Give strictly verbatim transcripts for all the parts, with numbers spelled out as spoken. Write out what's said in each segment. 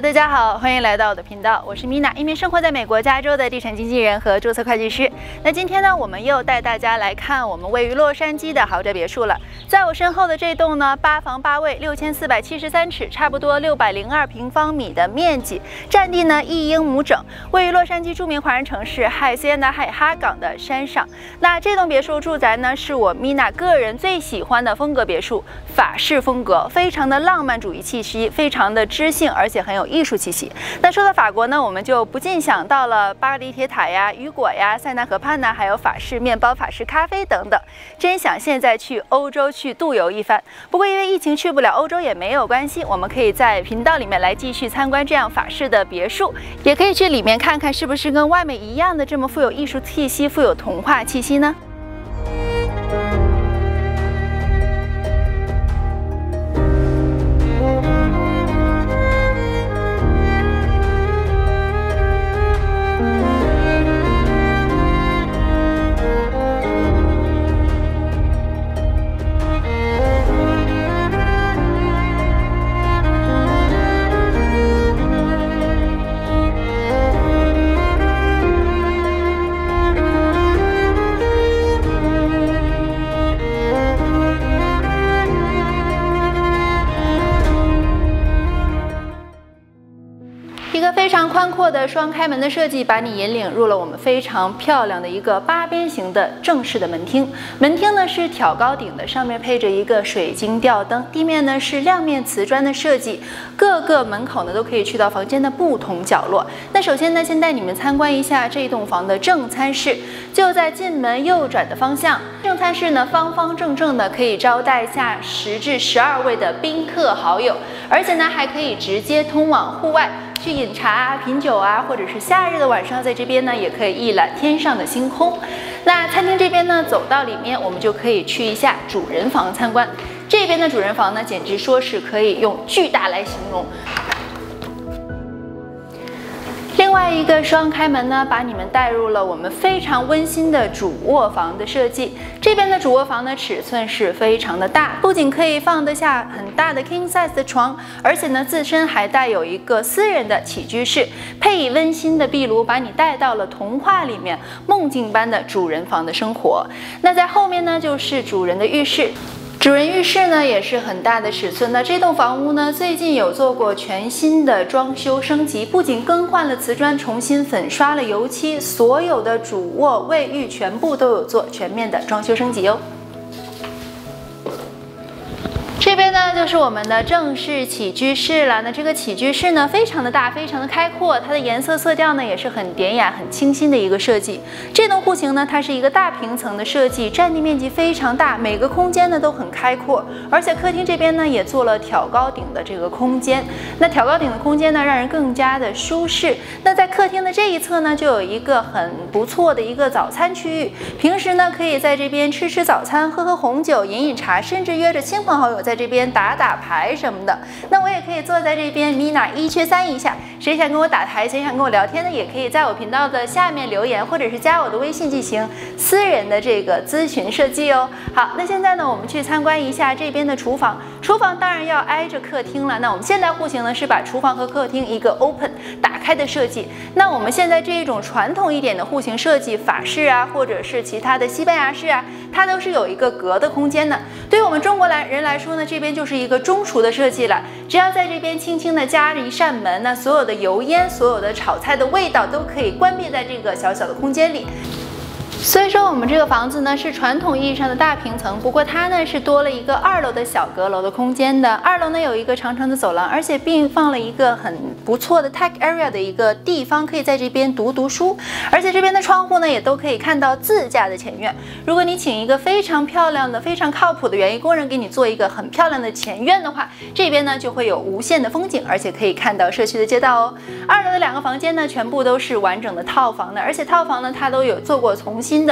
大家好，欢迎来到我的频道，我是 Mina， 一名生活在美国加州的地产经纪人和注册会计师。那今天呢，我们又带大家来看我们位于洛杉矶的豪宅别墅了。在我身后的这栋呢，八房八卫，六千四百七十三尺，差不多六百零二平方米的面积，占地呢一英亩整，位于洛杉矶著名华人城市海斯安达海哈港的山上。那这栋别墅住宅呢，是我 Mina 个人最喜欢的风格别墅，法式风格，非常的浪漫主义气息，非常的知性，而且很有艺术气息。那说到法国呢，我们就不禁想到了巴黎铁塔呀、雨果呀、塞纳河畔呐，还有法式面包、法式咖啡等等。真想现在去欧洲去度游一番。不过因为疫情去不了欧洲也没有关系，我们可以在频道里面来继续参观这样法式的别墅，也可以去里面看看是不是跟外面一样的这么富有艺术气息、富有童话气息呢？一个非常宽阔的双开门的设计，把你引领入了我们非常漂亮的一个八边形的正式的门厅。门厅呢是挑高顶的，上面配着一个水晶吊灯，地面呢是亮面瓷砖的设计，各个门口呢都可以去到房间的不同角落。那首先呢，先带你们参观一下这栋房的正餐室，就在进门右转的方向。正餐室呢方方正正的，可以招待下十至十二位的宾客好友，而且呢还可以直接通往户外。去饮茶啊、品酒啊，或者是夏日的晚上，在这边呢也可以一览天上的星空。那餐厅这边呢，走到里面，我们就可以去一下主人房参观。这边的主人房呢，简直说是可以用巨大来形容。另外一个双开门呢，把你们带入了我们非常温馨的主卧房的设计。这边的主卧房呢，尺寸是非常的大，不仅可以放得下很大的 king size 的床，而且呢，自身还带有一个私人的起居室，配以温馨的壁炉，把你带到了童话里面梦境般的主人房的生活。那在后面呢，就是主人的浴室。主人浴室呢也是很大的尺寸。那这栋房屋呢最近有做过全新的装修升级，不仅更换了瓷砖，重新粉刷了油漆，所有的主卧、卫浴全部都有做全面的装修升级哦。这边呢就是我们的正式起居室了。那这个起居室呢非常的大，非常的开阔，它的颜色色调呢也是很典雅、很清新的一个设计。这栋户型呢它是一个大平层的设计，占地面积非常大，每个空间呢都很开阔，而且客厅这边呢也做了挑高顶的这个空间。那挑高顶的空间呢让人更加的舒适。那在客厅的这一侧呢就有一个很不错的一个早餐区域，平时呢可以在这边吃吃早餐、喝喝红酒、饮饮茶，甚至约着亲朋好友在这边打打牌什么的。那我也可以坐在这边 Mina 一缺三一下，谁想跟我打牌，谁想跟我聊天的，也可以在我频道的下面留言，或者是加我的微信进行私人的这个咨询设计哦。好，那现在呢我们去参观一下这边的厨房。厨房当然要挨着客厅了。那我们现代户型呢是把厨房和客厅一个 open 打开的设计。那我们现在这一种传统一点的户型设计，法式啊，或者是其他的西班牙式啊，它都是有一个隔的空间的。对于我们中国来人来说呢，这边就是一个中厨的设计了。只要在这边轻轻的加一扇门，那所有的油烟、所有的炒菜的味道都可以关闭在这个小小的空间里。所以说我们这个房子呢是传统意义上的大平层，不过它呢是多了一个二楼的小阁楼的空间的。二楼呢有一个长长的走廊，而且并放了一个很不错的 tech area 的一个地方，可以在这边读读书。而且这边的窗户呢也都可以看到自家的前院。如果你请一个非常漂亮的、非常靠谱的园艺工人给你做一个很漂亮的前院的话，这边呢就会有无限的风景，而且可以看到社区的街道哦。二楼的两个房间呢全部都是完整的套房的，而且套房呢它都有做过重新的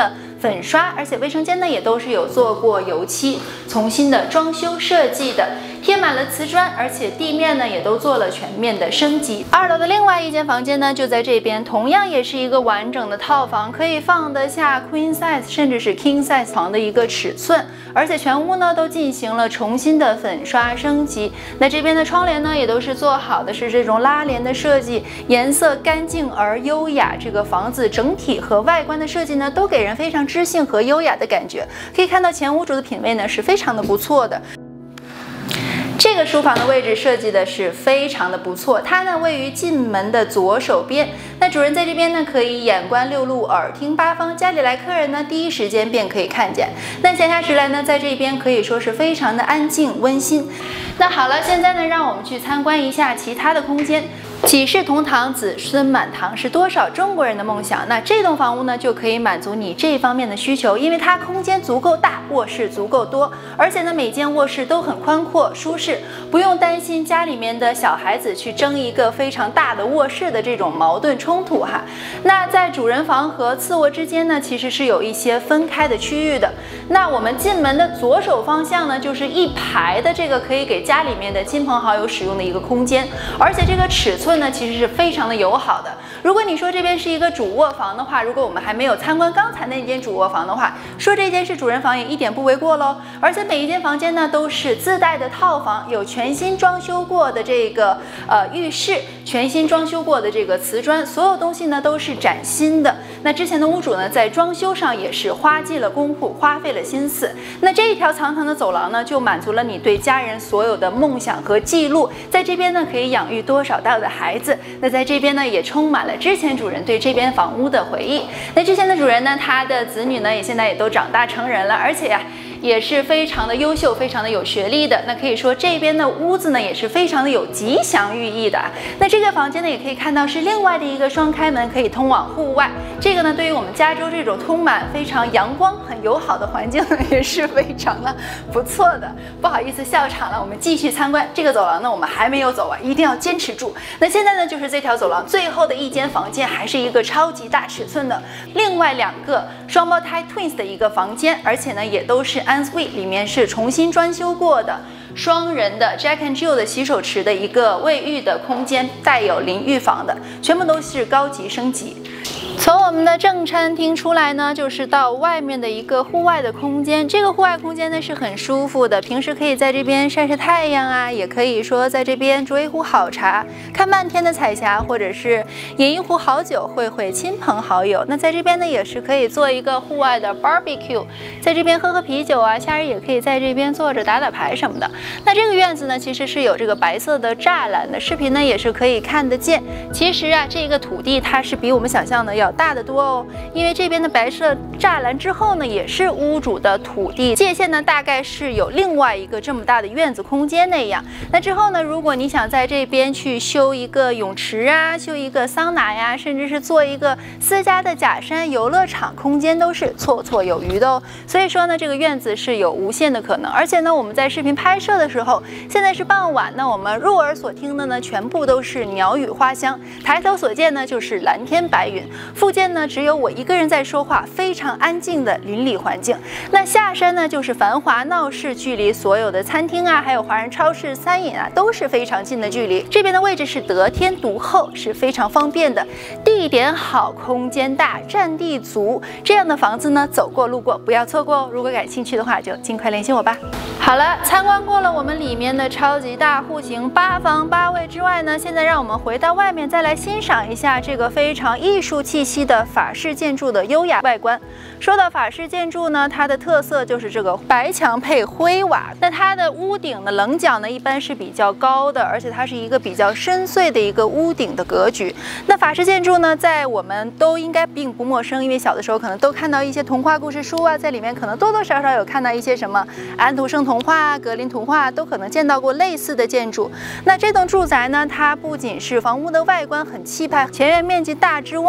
粉刷，而且卫生间呢也都是有做过油漆，重新的装修设计的，贴满了瓷砖，而且地面呢也都做了全面的升级。二楼的另外一间房间呢就在这边，同样也是一个完整的套房，可以放得下 queen size 甚至是 king size 床的一个尺寸，而且全屋呢都进行了重新的粉刷升级。那这边的窗帘呢也都是做好的是这种拉帘的设计，颜色干净而优雅。这个房子整体和外观的设计呢都给人非常知性和优雅的感觉。可以看到前屋主的品味呢是非常的不错的。这个书房的位置设计的是非常的不错，它呢位于进门的左手边。那主人在这边呢可以眼观六路，耳听八方，家里来客人呢第一时间便可以看见。那闲暇时来呢，在这边可以说是非常的安静温馨。那好了，现在呢让我们去参观一下其他的空间。几世同堂，子孙满堂是多少中国人的梦想？那这栋房屋呢，就可以满足你这方面的需求，因为它空间足够大，卧室足够多，而且呢，每间卧室都很宽阔舒适，不用担心家里面的小孩子去争一个非常大的卧室的这种矛盾冲突哈。那在主人房和次卧之间呢，其实是有一些分开的区域的。那我们进门的左手方向呢，就是一排的这个可以给家里面的亲朋好友使用的一个空间，而且这个尺寸呢其实是非常的友好的。如果你说这边是一个主卧房的话，如果我们还没有参观刚才那间主卧房的话，说这间是主人房也一点不为过喽。而且每一间房间呢都是自带的套房，有全新装修过的这个呃浴室，全新装修过的这个瓷砖，所有东西呢都是崭新的。那之前的屋主呢在装修上也是花尽了功夫，花费了心思。那这一条长长的走廊呢，就满足了你对家人所有的梦想和记录。在这边呢可以养育多少道的孩子，那在这边呢也充满了之前主人对这边房屋的回忆。那之前的主人呢，他的子女呢也现在也都长大成人了，而且呀、啊也是非常的优秀，非常的有学历的。那可以说这边的屋子呢也是非常的有吉祥寓意的。那这个房间呢也可以看到是另外的一个双开门，可以通往户外。这个呢对于我们加州这种充满非常阳光很友好的环境呢也是非常的不错的。不好意思笑场了，我们继续参观这个走廊呢，我们还没有走完，一定要坚持住。那现在呢就是这条走廊最后的一间房间，还是一个超级大尺寸的另外两个双胞胎 twins 的一个房间，而且呢也都是ensuite，里面是重新装修过的双人的 Jack and Jill 的洗手池的一个卫浴的空间，带有淋浴房的，全部都是高级升级。从我们的正餐厅出来呢，就是到外面的一个户外的空间。这个户外空间呢是很舒服的，平时可以在这边晒晒太阳啊，也可以说在这边煮一壶好茶，看漫天的彩霞，或者是饮一壶好酒，会会亲朋好友。那在这边呢也是可以做一个户外的 barbecue， 在这边喝喝啤酒啊，夏日也可以在这边坐着打打牌什么的。那这个院子呢其实是有这个白色的栅栏的，视频呢也是可以看得见。其实啊这个土地它是比我们想象的要大得多哦，因为这边的白色栅栏之后呢也是屋主的土地界限呢，大概是有另外一个这么大的院子空间那样。那之后呢，如果你想在这边去修一个泳池啊，修一个桑拿呀，甚至是做一个私家的假山游乐场，空间都是绰绰有余的哦。所以说呢，这个院子是有无限的可能。而且呢，我们在视频拍摄的时候，现在是傍晚，那我们入耳所听的呢，全部都是鸟语花香，抬头所见呢就是蓝天白云，附近呢只有我一个人在说话，非常安静的邻里环境。那下山呢就是繁华闹市，距离所有的餐厅啊，还有华人超市、餐饮啊都是非常近的距离。这边的位置是得天独厚，是非常方便的，地点好，空间大，占地足，这样的房子呢走过路过不要错过哦。如果感兴趣的话，就尽快联系我吧。好了，参观过了我们里面的超级大户型八房八卫之外呢，现在让我们回到外面，再来欣赏一下这个非常艺术气息的法式建筑的优雅外观。说到法式建筑呢，它的特色就是这个白墙配灰瓦。那它的屋顶的棱角呢，一般是比较高的，而且它是一个比较深邃的一个屋顶的格局。那法式建筑呢，在我们都应该并不陌生，因为小的时候可能都看到一些童话故事书啊，在里面可能多多少少有看到一些什么安徒生童话、格林童话，都可能见到过类似的建筑。那这栋住宅呢，它不仅是房屋的外观很气派，前院面积大之外呢，它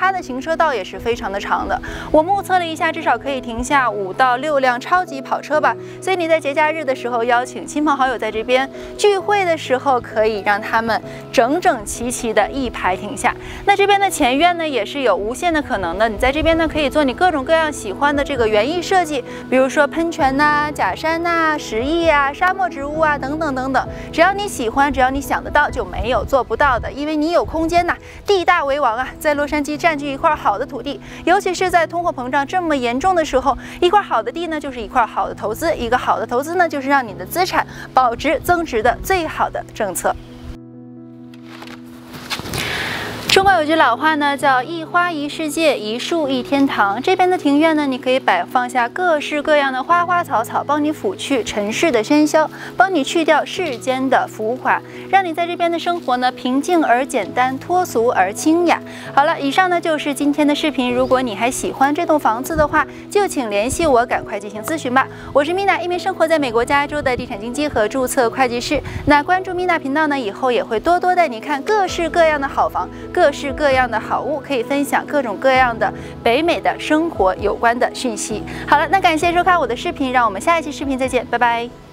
它的行车道也是非常的长的。我目测了一下，至少可以停下五到六辆超级跑车吧。所以你在节假日的时候邀请亲朋好友在这边聚会的时候，可以让他们整整齐齐的一排停下。那这边的前院呢，也是有无限的可能的。你在这边呢，可以做你各种各样喜欢的这个园艺设计，比如说喷泉呐、假山呐、石艺啊、沙漠植物啊等等等等。只要你喜欢，只要你想得到，就没有做不到的，因为你有空间呐，地大为王啊！在洛杉矶占据一块好的土地，尤其是在通货膨胀这么严重的时候，一块好的地呢，就是一块好的投资，一个好的投资呢，就是让你的资产保值增值的最好的政策。中国有句老话呢，叫一花一世界，一树一天堂。这边的庭院呢，你可以摆放下各式各样的花花草草，帮你抚去尘世的喧嚣，帮你去掉世间的浮华，让你在这边的生活呢平静而简单，脱俗而清雅。好了，以上呢就是今天的视频。如果你还喜欢这栋房子的话，就请联系我，赶快进行咨询吧。我是 Mina， 一名生活在美国加州的地产经纪和注册会计师。那关注 Mina 频道呢，以后也会多多带你看各式各样的好房。各式各样的好物，可以分享各种各样的北美的生活有关的讯息。好了，那感谢收看我的视频，让我们下一期视频再见，拜拜。